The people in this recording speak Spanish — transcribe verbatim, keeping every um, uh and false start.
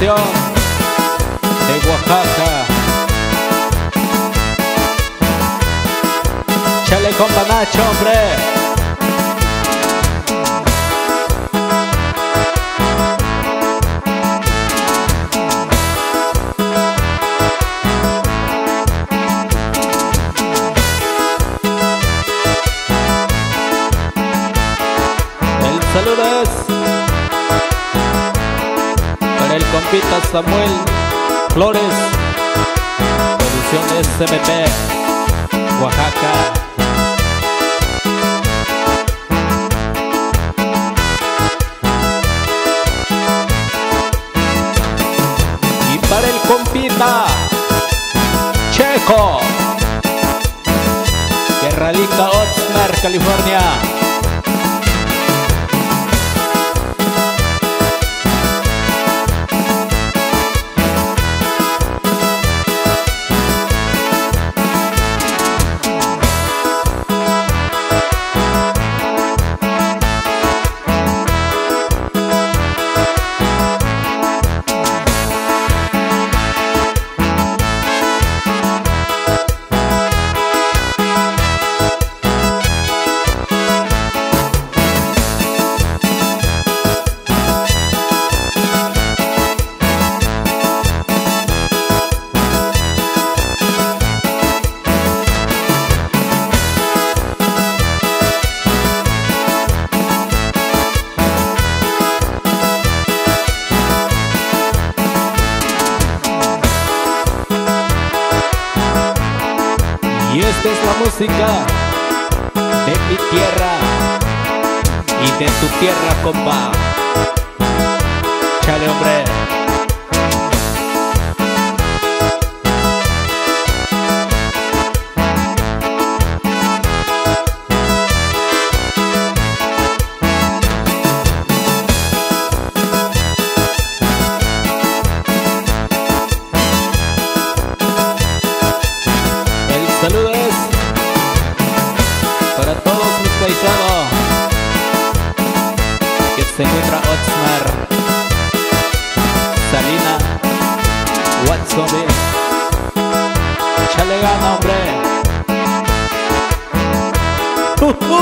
Producción de Oaxaca. Chale compa Nacho, hombre. Saludos para el compita Samuel Flores, producción de S M P, Oaxaca. Y para el compita Checo, que radica Oxnard, California. Y esta es la música de mi tierra y de tu tierra, compa. Chale, hombre. Saludos para todos mis paisanos que se encuentran Oxnard, Salina, Watson, chale gana, hombre. Uh, uh.